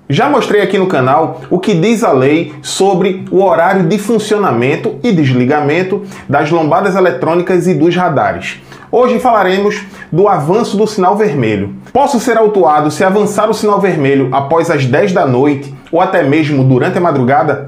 Já mostrei aqui no canal o que diz a lei sobre o horário de funcionamento e desligamento das lombadas eletrônicas e dos radares. Hoje falaremos do avanço do sinal vermelho. Posso ser autuado se avançar o sinal vermelho após as 10 da noite ou até mesmo durante a madrugada?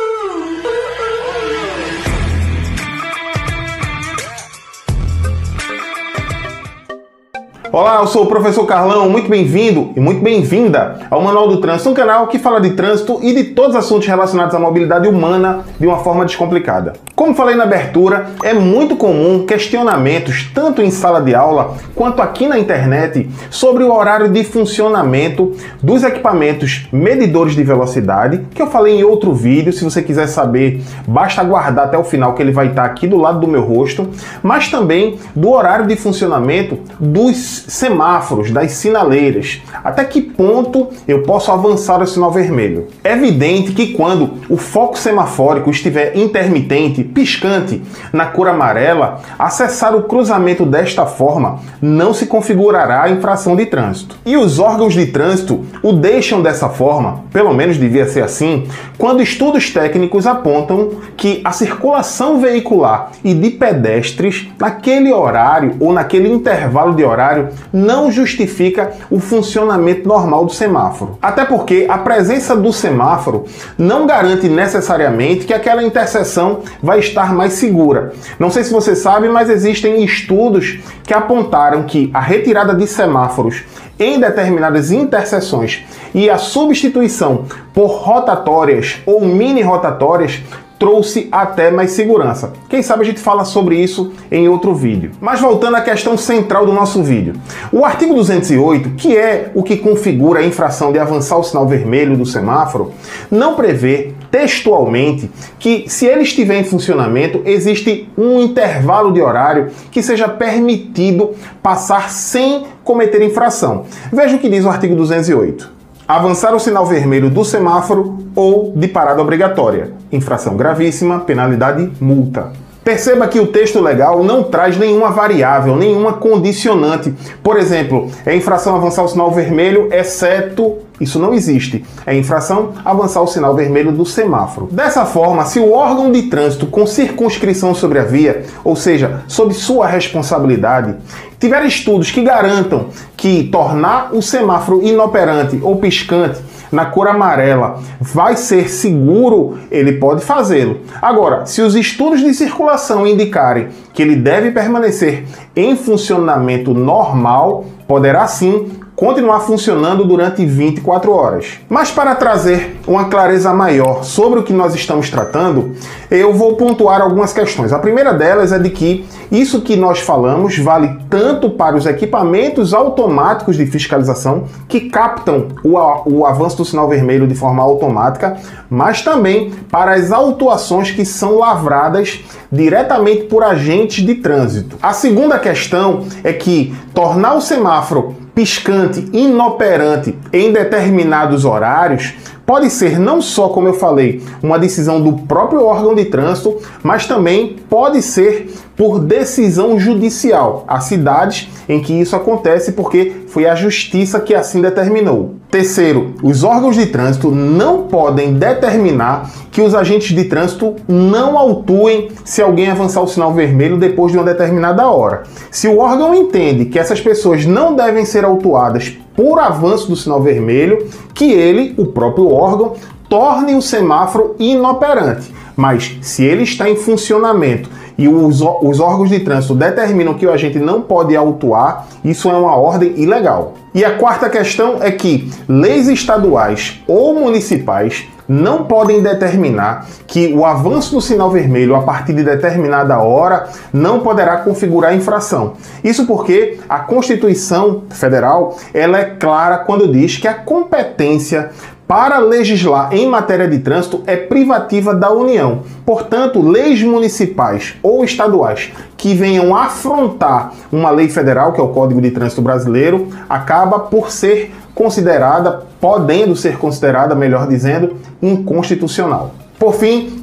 Olá, eu sou o professor Carlão, muito bem-vindo e muito bem-vinda ao Manual do Trânsito, um canal que fala de trânsito e de todos os assuntos relacionados à mobilidade humana de uma forma descomplicada. Como falei na abertura, é muito comum questionamentos, tanto em sala de aula quanto aqui na internet, sobre o horário de funcionamento dos equipamentos medidores de velocidade, que eu falei em outro vídeo. Se você quiser saber, basta aguardar até o final, que ele vai estar aqui do lado do meu rosto, mas também do horário de funcionamento dos semáforos, das sinaleiras. Até que ponto eu posso avançar o sinal vermelho? É evidente que quando o foco semafórico estiver intermitente, piscante, na cor amarela, acessar o cruzamento desta forma não se configurará a infração de trânsito. E os órgãos de trânsito o deixam dessa forma, pelo menos devia ser assim, quando estudos técnicos apontam que a circulação veicular e de pedestres naquele horário ou naquele intervalo de horário não justifica o funcionamento normal do semáforo. Até porque a presença do semáforo não garante necessariamente que aquela interseção vai estar mais segura. Não sei se você sabe, mas existem estudos que apontaram que a retirada de semáforos em determinadas interseções e a substituição por rotatórias ou mini rotatórias trouxe até mais segurança. Quem sabe a gente fala sobre isso em outro vídeo. Mas voltando à questão central do nosso vídeo. O artigo 208, que é o que configura a infração de avançar o sinal vermelho do semáforo, não prevê textualmente que, se ele estiver em funcionamento, existe um intervalo de horário que seja permitido passar sem cometer infração. Veja o que diz o artigo 208. Avançar o sinal vermelho do semáforo ou de parada obrigatória. Infração gravíssima, penalidade, multa. Perceba que o texto legal não traz nenhuma variável, nenhuma condicionante. Por exemplo, é infração avançar o sinal vermelho, exceto... Isso não existe. É infração avançar o sinal vermelho do semáforo. Dessa forma, se o órgão de trânsito com circunscrição sobre a via, ou seja, sob sua responsabilidade, tiver estudos que garantam que tornar o semáforo inoperante ou piscante na cor amarela vai ser seguro, ele pode fazê-lo. Agora, se os estudos de circulação indicarem que ele deve permanecer em funcionamento normal, poderá sim continuar funcionando durante 24 horas. Mas para trazer uma clareza maior sobre o que nós estamos tratando, eu vou pontuar algumas questões. A primeira delas é de que isso que nós falamos vale tanto para os equipamentos automáticos de fiscalização que captam o avanço do sinal vermelho de forma automática, mas também para as autuações que são lavradas diretamente por agentes de trânsito. A segunda questão é que tornar o semáforo piscante inoperante em determinados horários pode ser não só, como eu falei, uma decisão do próprio órgão de trânsito, mas também pode ser por decisão judicial. Há cidades em que isso acontece porque foi a justiça que assim determinou. Terceiro, os órgãos de trânsito não podem determinar que os agentes de trânsito não autuem se alguém avançar o sinal vermelho depois de uma determinada hora. Se o órgão entende que essas pessoas não devem ser autuadas por avanço do sinal vermelho, que ele, o próprio órgão, torne o semáforo inoperante. Mas se ele está em funcionamento e os órgãos de trânsito determinam que o agente não pode autuar, isso é uma ordem ilegal. E a quarta questão é que leis estaduais ou municipais não podem determinar que o avanço do sinal vermelho a partir de determinada hora não poderá configurar infração. Isso porque a Constituição Federal ela é clara quando diz que a competência para legislar em matéria de trânsito é privativa da União. Portanto, leis municipais ou estaduais que venham afrontar uma lei federal, que é o Código de Trânsito Brasileiro, acaba por ser considerada, podendo ser considerada, melhor dizendo, inconstitucional. Por fim,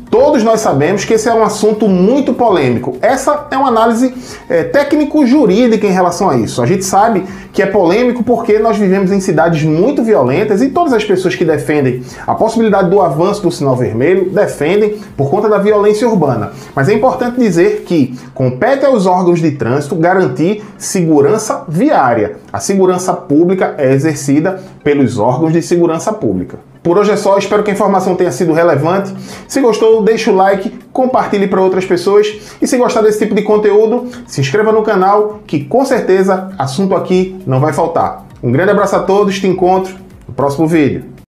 Todos nós sabemos que esse é um assunto muito polêmico. Essa é uma análise técnico-jurídica em relação a isso. A gente sabe que é polêmico porque nós vivemos em cidades muito violentas e todas as pessoas que defendem a possibilidade do avanço do sinal vermelho defendem por conta da violência urbana. Mas é importante dizer que compete aos órgãos de trânsito garantir segurança viária. A segurança pública é exercida pelos órgãos de segurança pública. Por hoje é só, espero que a informação tenha sido relevante. Se gostou, deixa o like, compartilhe para outras pessoas e se gostar desse tipo de conteúdo, se inscreva no canal que com certeza assunto aqui não vai faltar. Um grande abraço a todos, te encontro no próximo vídeo.